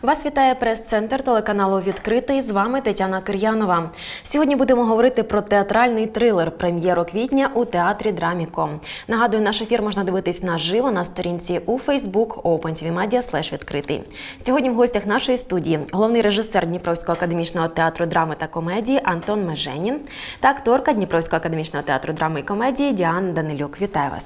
Вас вітає прес-центр телеканалу «Відкритий». З вами Тетяна Кир'янова. Сьогодні будемо говорити про театральний трилер «Прем'єру квітня» у театрі «Драміко». Нагадую, наш ефір можна дивитись наживо на сторінці у Facebook OpenTVMedia/відкритий. Сьогодні в гостях нашої студії головний режисер Дніпровського академічного театру драми та комедії Антон Меженін та акторка Дніпровського академічного театру драми і комедії Діана Данилюк. Вітаю вас.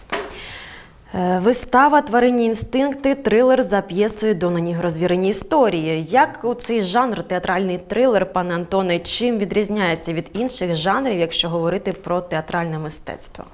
Вистава «Тваринні інстинкти», трилер за п'єсою «Донані розвірені історії». Як цей жанр, театральний трилер, пане Антоне, чим відрізняється від інших жанрів, якщо говорити про театральне мистецтво?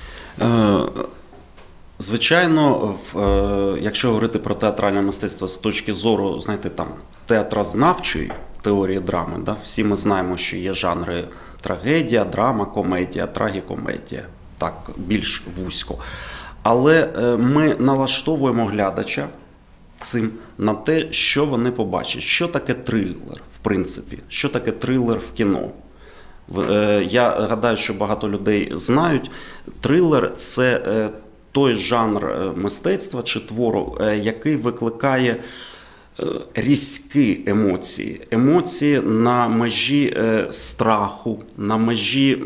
Звичайно, якщо говорити про театральне мистецтво з точки зору, знаєте, там, театрознавчої теорії драми, да, всі ми знаємо, що є жанри трагедія, драма, комедія, трагікомедія, так, більш вузько. Але ми налаштовуємо глядача цим на те, що вони побачать. Що таке трилер, в принципі? Що таке трилер в кіно? Я гадаю, що багато людей знають. Трилер – це той жанр мистецтва чи твору, який викликає різкі емоції. Емоції на межі страху, на межі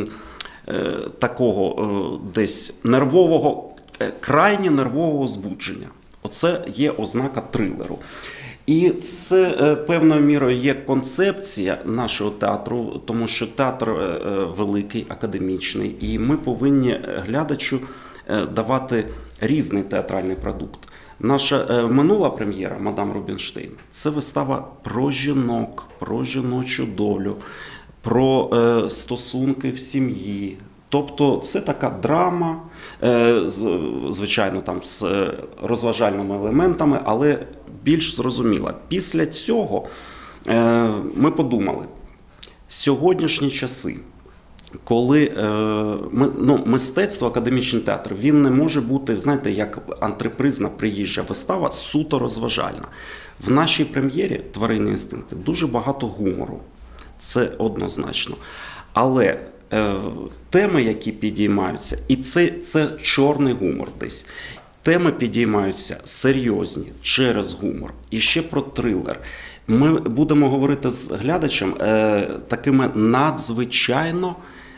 такого десь нервового, крайне нервового збудження. Оце є ознака трилеру. І це певною мірою є концепція нашого театру, тому що театр великий, академічний, і ми повинні глядачу давати різний театральний продукт. Наша минула прем'єра «Мадам Рубінштейн» – це вистава про жінок, про жіночу долю, про стосунки в сім'ї. Тобто це така драма, звичайно, там з розважальними елементами, але більш зрозуміла. Після цього ми подумали, сьогоднішні часи, коли мистецтво, академічний театр, він не може бути, знаєте, як антрепризна приїжджа вистава, суто розважальна. В нашій прем'єрі «Тваринні інстинкти» дуже багато гумору. Це однозначно. Але теми, які підіймаються, і це чорний гумор десь. Теми підіймаються серйозні, через гумор. І ще про трилер. Ми будемо говорити з глядачем такими надзвичайно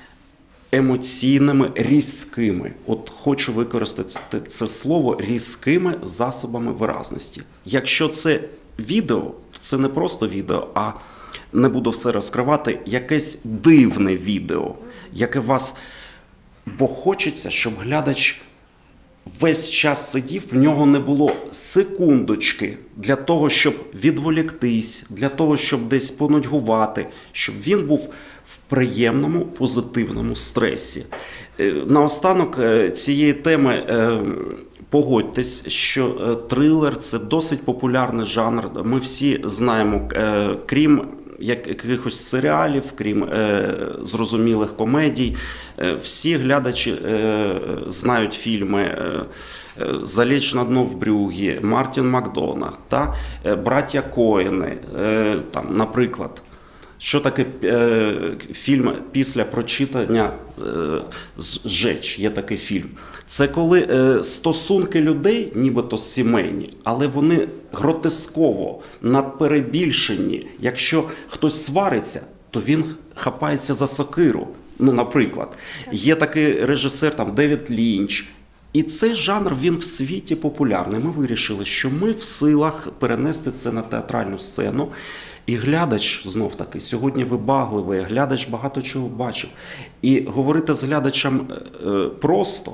емоційними, різкими. От хочу використати це слово різкими засобами виразності. Якщо це відео, то це не просто відео, а не буду все розкривати, якесь дивне відео, яке вас... Бо хочеться, щоб глядач весь час сидів, в нього не було секундочки для того, щоб відволіктись, для того, щоб десь понудьгувати, щоб він був в приємному, позитивному стресі. Наостанок цієї теми погодьтесь, що трилер – це досить популярний жанр. Ми всі знаємо, крім якихось серіалів, крім зрозумілих комедій, всі глядачі знають фільми «Залечь на дно в Брюгге», Мартін Макдонах, «Браття Коени», наприклад. Що таке фільм після прочитання «Зжечь», є такий фільм. Це коли стосунки людей, нібито сімейні, але вони гротесково, на перебільшенні. Якщо хтось свариться, то він хапається за сокиру. Ну, наприклад. Є такий режисер, там, Девід Лінч. І цей жанр, він в світі популярний. Ми вирішили, що ми в силах перенести це на театральну сцену. І глядач, знов-таки, сьогодні вибагливий, глядач багато чого бачив. І говорити з глядачем просто,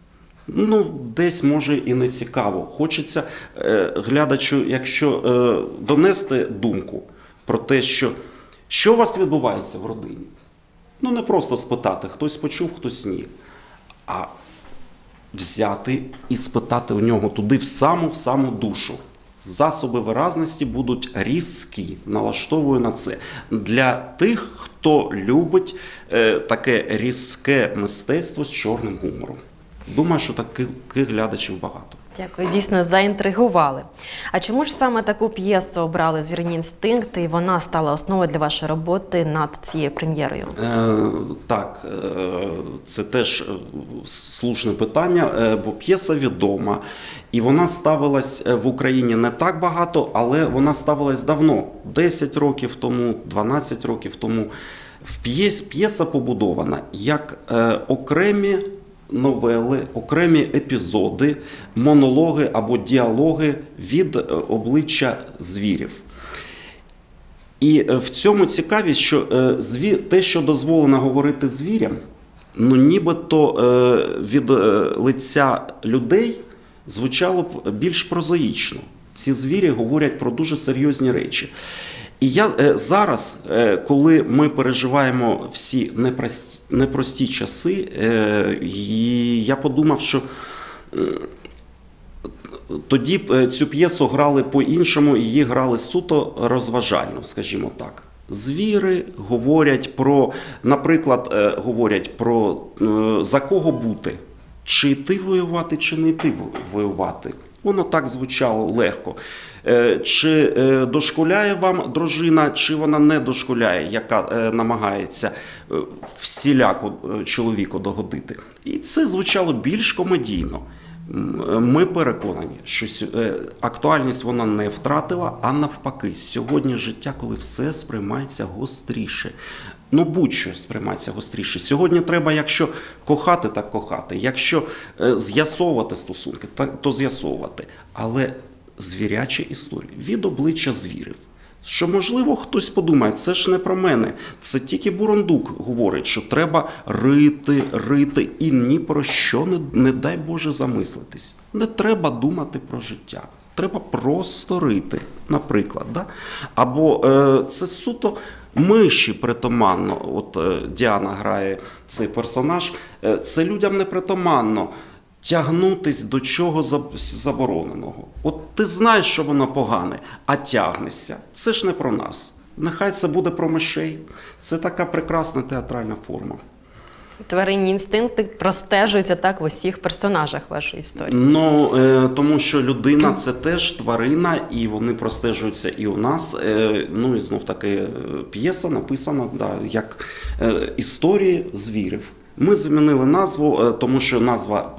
десь може і не цікаво. Хочеться глядачу, якщо донести думку про те, що у вас відбувається в родині. Не просто спитати, хтось почув, хтось ні. А взяти і спитати у нього туди в саму душу. Засоби виразності будуть різкі, налаштовую на це. Для тих, хто любить таке різке мистецтво з чорним гумором. Думаю, що таких глядачів багато. Дякую, дійсно заінтригували. А чому ж саме таку п'єсу обрали «Звіриній інстинкт» і вона стала основою для вашої роботи над цією прем'єрою? Так, це теж слушне питання, бо п'єса відома. І вона ставилась в Україні не так багато, але вона ставилась давно, 10 років тому, 12 років тому. П'єса побудована як окремі новели, окремі епізоди, монологи або діалоги від обличчя звірів. І в цьому цікавість, що те, що дозволено говорити звірям, ну нібито від лиця людей звучало б більш прозаїчно. Ці звірі говорять про дуже серйозні речі. І я зараз, коли ми переживаємо всі непрості часи, я подумав, що тоді б цю п'єсу грали по-іншому, її грали суто розважально, скажімо так. Звіри говорять про, наприклад, говорять про за кого бути, чи йти воювати, чи не йти воювати. Воно так звучало легко. Чи дошкуляє вам дружина, чи вона не дошкуляє, яка намагається всіляко чоловіку догодити. І це звучало більш комедійно. Ми переконані, що актуальність вона не втратила, а навпаки. Сьогодні життя, коли все сприймається гостріше. Ну, будь-що сприймається гостріше. Сьогодні треба, якщо кохати, так кохати. Якщо з'ясовувати стосунки, то з'ясовувати. Але звірячі історії від обличчя звірів. Що, можливо, хтось подумає, це ж не про мене, це тільки Бурундук говорить, що треба рити і ні про що, не дай Боже, замислитись. Не треба думати про життя, треба просто рити, наприклад. Да? Або це суто миші притаманно, от Діана грає цей персонаж, це людям не притаманно. Тягнутись до чого забороненого. От ти знаєш, що воно погане, а тягнешся. Це ж не про нас. Нехай це буде про мишей. Це така прекрасна театральна форма. Тваринні інстинкти простежуються так в усіх персонажах вашої історії. Ну, тому що людина – це теж тварина, і вони простежуються і у нас. Ну, і знов-таки п'єса написана як історії звірів. Ми змінили назву, тому що назва,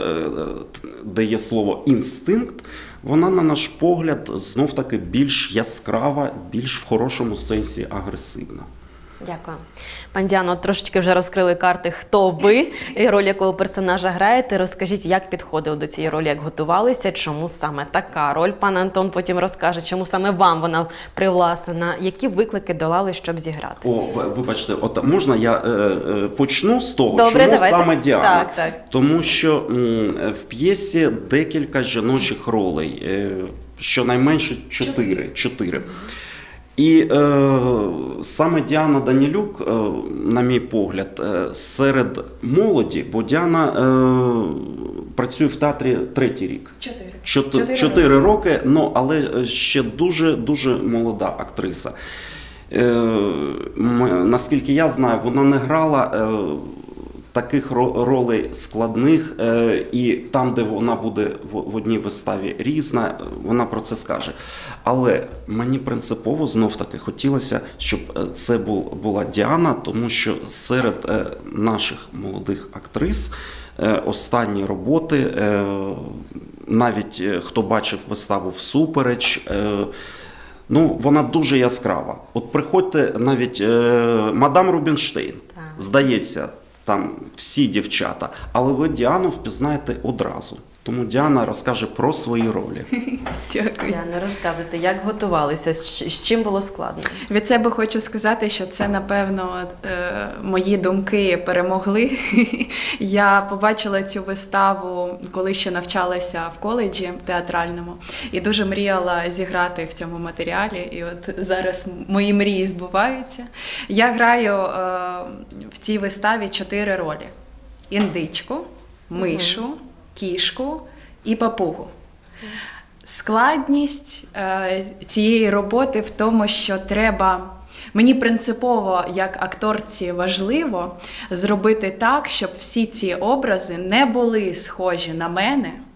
де є слово «інстинкт», вона, на наш погляд, знов-таки більш яскрава, більш в хорошому сенсі агресивна. Дякую. Пан Діано, трошечки вже розкрили карти, хто ви, і роль якого персонажа граєте. Розкажіть, як підходили до цієї ролі, як готувалися, чому саме така роль. Пан Антон потім розкаже, чому саме вам вона привласнена, які виклики долали, щоб зіграти. Вибачте, от можна я почну з того, добре, чому давайте. саме Діана? Так. Тому що в п'єсі декілька жіночих ролей, щонайменше 4. І саме Діана Данілюк, на мій погляд, серед молоді, бо Діана працює в театрі 3-й рік. 4 роки, але ще дуже молода актриса. Наскільки я знаю, вона не грала таких ролей складних, і там, де вона буде в одній виставі різна, вона про це скаже. Але мені принципово знов-таки хотілося, щоб це була Діана, тому що серед наших молодих актрис останні роботи, навіть хто бачив виставу «Всупереч», вона дуже яскрава. От приходьте навіть мадам Рубінштейн, здається, там всі дівчата, але ви Діану впізнаєте одразу. Тому Діана розкаже про свої ролі. Дякую. Діана, розказуйте, як готувалися, з чим було складно? Від себе хочу сказати, що це, напевно, мої думки перемогли. Я побачила цю виставу, коли ще навчалася в коледжі театральному, і дуже мріяла зіграти в цьому матеріалі. І от зараз мої мрії збуваються. Я граю в цій виставі 4 ролі. Індичку, мишу, кішку і папугу. Складність цієї роботи в тому, що мені принципово, як акторці, важливо зробити так, щоб всі ці образи не були схожі на мене,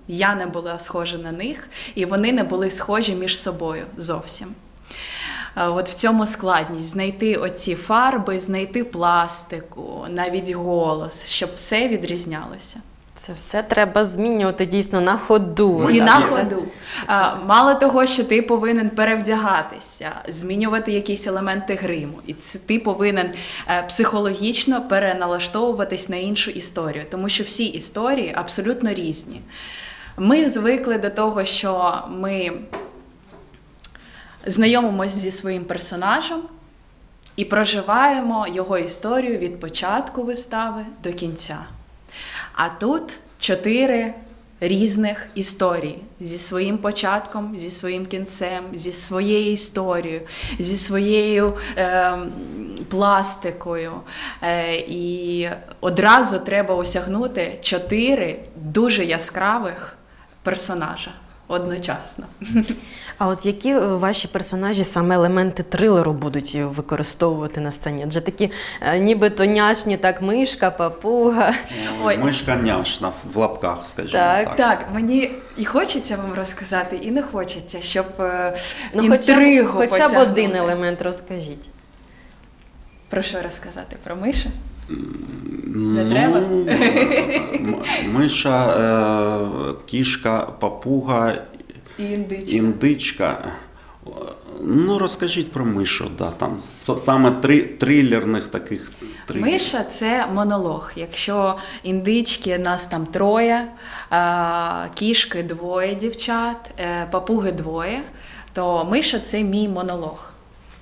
я не була схожа на них, і вони не були схожі між собою зовсім. От в цьому складність – знайти оці фарби, знайти пластику, навіть голос, щоб все відрізнялося. Це все треба змінювати дійсно на ходу. І на ходу. Мало того, що ти повинен перевдягатися, змінювати якісь елементи гриму. І ти повинен психологічно переналаштовуватись на іншу історію. Тому що всі історії абсолютно різні. Ми звикли до того, що ми знайомимося зі своїм персонажем і проживаємо його історію від початку вистави до кінця. А тут 4 різних історії зі своїм початком, зі своїм кінцем, зі своєю історією, зі своєю пластикою. І одразу треба осягнути 4 дуже яскравих персонажа одночасно. А от які ваші персонажі саме елементи трилеру будуть використовувати на сцені? Адже такі нібито няшні, так, мишка, папуга. Ой. Мишка няшна в лапках, скажімо Так. так. Так, мені і хочеться вам розказати, і не хочеться, щоб Ну, інтригу хоча б потягнути. один елемент розкажіть. Про що розказати? Про мишу? Не треба? Миша, кішка, папуга, І індичка. індичка. Ну, розкажіть про мишу, да, там саме трилерних таких. Миша – це монолог. Якщо індички, нас там 3, кішки 2 дівчат, папуги 2, то миша – це мій монолог.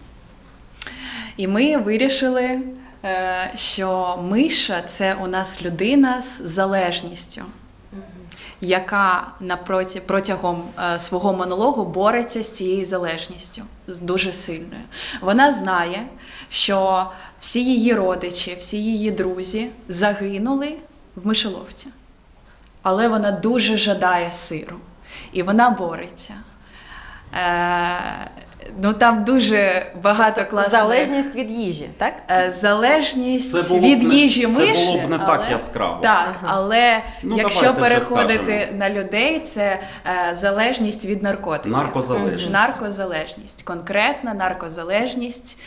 І ми вирішили, що миша – це у нас людина з залежністю, яка протягом свого монологу бореться з цією залежністю, дуже сильною. Вона знає, що всі її родичі, всі її друзі загинули в мишоловці. Але вона дуже жадає сиру. І вона бореться. Ну, там дуже багато класних... Залежність від їжі, так? Залежність від їжі миші. Це було б не так яскраво. Так, але Ну, якщо давайте вже переходити скажемо. на людей, це залежність від наркотиків. Наркозалежність. Наркозалежність. Конкретна наркозалежність.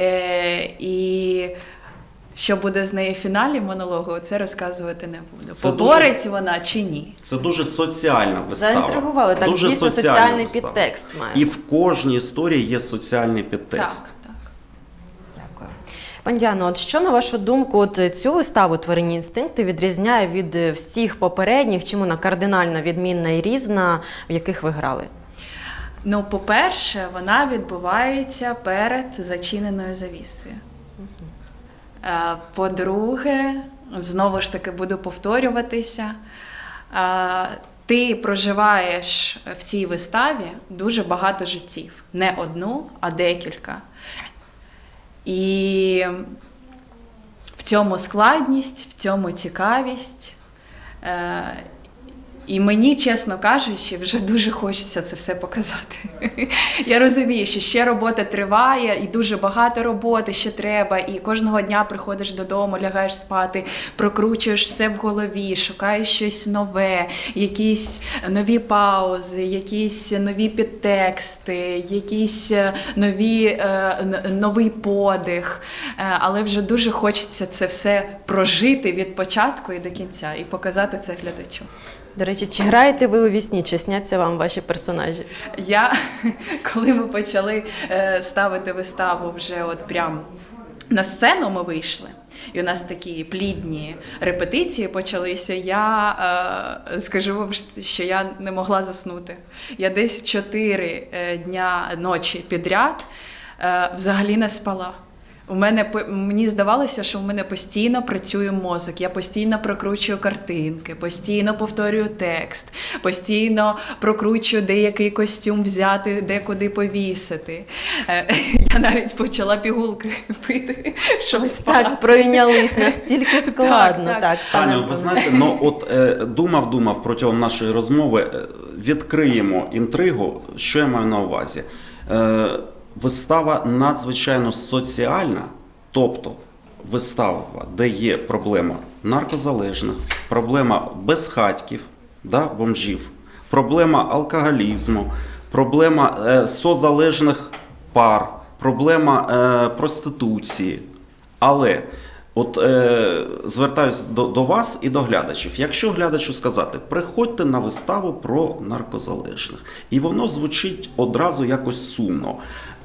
І що буде з нею в фіналі монологу, це розказувати не буду. Це побореться вона чи ні. Це дуже соціальна вистава. Заінтригували, так, дуже дійсно соціальна соціальний вистава. підтекст має. І в кожній історії є соціальний підтекст. Так. Дякую. Пані Діано, от що, на вашу думку, от цю виставу «Тваринні інстинкти» відрізняє від всіх попередніх? Чим вона кардинально відмінна і різна, в яких ви грали? Ну, по-перше, вона відбувається перед зачиненою завісою. По-друге, знову ж таки буду повторюватися, ти проживаєш в цій виставі дуже багато життів. Не одну, а декілька. І в цьому складність, в цьому цікавість. І мені, чесно кажучи, вже дуже хочеться це все показати. Я розумію, що ще робота триває, і дуже багато роботи ще треба, і кожного дня приходиш додому, лягаєш спати, прокручуєш все в голові, шукаєш щось нове, якісь нові паузи, якісь нові підтексти, якісь новий подих. Але вже дуже хочеться це все прожити від початку і до кінця, і показати це глядачу. До речі, чи граєте ви у вісні, чи сняться вам ваші персонажі? Коли ми почали ставити виставу вже от прям на сцену ми вийшли, і у нас такі плідні репетиції почалися, я скажу вам, що я не могла заснути. Я десь 4 ночі підряд взагалі не спала. Мені здавалося, що в мене постійно працює мозок, я постійно прокручую картинки, постійно повторюю текст, постійно прокручую, де який костюм взяти, де куди повісити. Я навіть почала пігулки пити, щоб спати. Так, пройнялись, настільки складно. Так, Таню, ви знаєте, ну от думав протягом нашої розмови, відкриємо інтригу, що я маю на увазі. Вистава надзвичайно соціальна, тобто вистава, де є проблема наркозалежних, проблема безхатьків, да, бомжів, проблема алкоголізму, проблема созалежних пар, проблема проституції. Але от звертаюсь до вас і до глядачів. Якщо глядачу сказати, приходьте на виставу про наркозалежних, і воно звучить одразу якось сумно.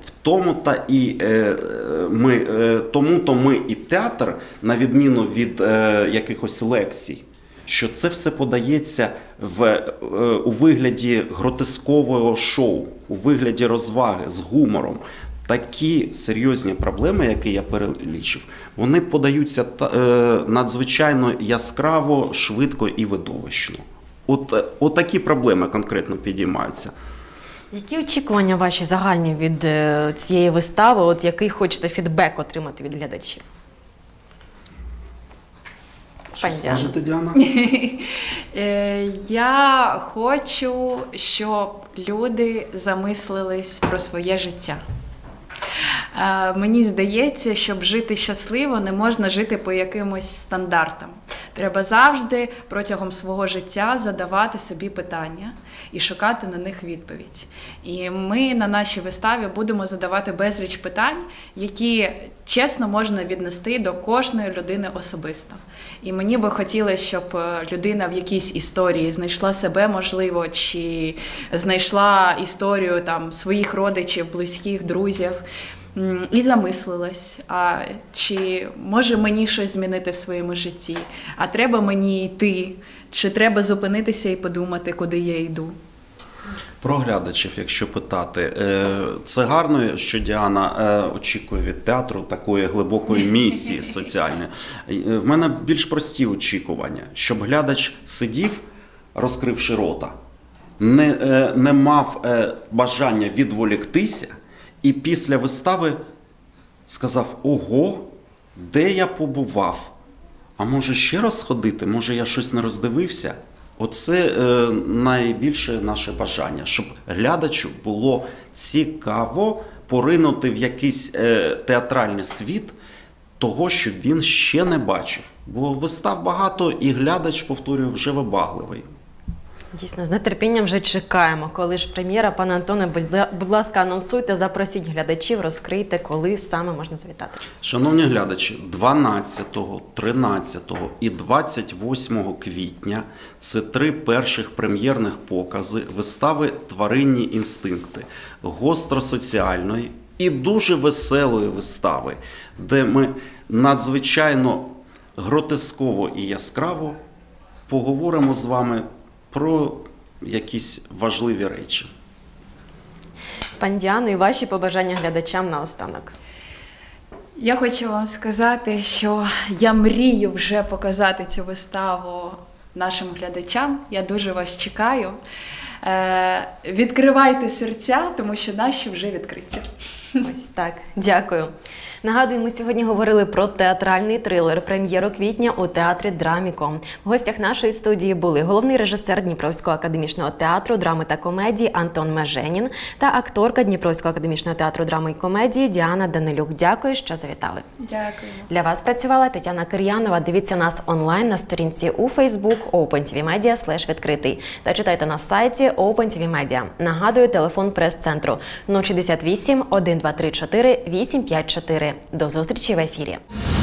Тому-то ми і театр, на відміну від якихось лекцій, що це все подається у вигляді гротескового шоу, у вигляді розваги з гумором. Такі серйозні проблеми, які я перелічив, вони подаються надзвичайно яскраво, швидко і видовищно. От такі проблеми конкретно підіймаються. Які очікування ваші загальні від цієї вистави, от який хочете фідбек отримати від глядачів? Що скажете, Діана? Я хочу, щоб люди замислились про своє життя. Мені здається, щоб жити щасливо, не можна жити по якимось стандартам. Треба завжди протягом свого життя задавати собі питання і шукати на них відповідь. І ми на нашій виставі будемо задавати безліч питань, які чесно можна віднести до кожної людини особисто. І мені би хотілося, щоб людина в якійсь історії знайшла себе, можливо, чи знайшла історію там своїх родичів, близьких, друзів, і замислилась, а чи може мені щось змінити в своєму житті, а треба мені йти, чи треба зупинитися і подумати, куди я йду. Про глядачів, якщо питати, це гарно, що Діана очікує від театру такої глибокої місії соціальної. В мене більш прості очікування, щоб глядач сидів, розкривши рота, не мав бажання відволіктися, і після вистави сказав: ого, де я побував? А може ще раз сходити? Може я щось не роздивився? Оце найбільше наше бажання, щоб глядачу було цікаво поринути в якийсь театральний світ того, що він ще не бачив. Бо вистав багато, і глядач, повторюю, вже вибагливий. Дійсно, з нетерпінням вже чекаємо, коли ж прем'єра. Пане Антоне, будь ласка, анонсуйте, запросіть глядачів, розкрийте, коли саме можна завітати. Шановні глядачі, 12, 13 і 28 квітня – це 3 перших прем'єрних покази вистави «Тваринні інстинкти», гостросоціальної і дуже веселої вистави, де ми надзвичайно гротесково і яскраво поговоримо з вами про якісь важливі речі. Пані Діано, і ваші побажання глядачам наостанок. Я хочу вам сказати, що я мрію вже показати цю виставу нашим глядачам. Я дуже вас чекаю. Відкривайте серця, тому що наші вже відкриті. Ось так, дякую. Нагадую, ми сьогодні говорили про театральний трилер прем'єру квітня у театрі Драміко. В гостях нашої студії були головний режисер Дніпровського академічного театру драми та комедії Антон Меженін та акторка Дніпровського академічного театру драми і комедії Діана Данилюк. Дякую, що завітали. Дякую. Для вас працювала Тетяна Кир'янова. Дивіться нас онлайн на сторінці у Facebook OpenTVMedia/відкритий та читайте на сайті OpenTV Media. Нагадую, телефон прес-центру 068 1234 854. До зустрічі в ефірі.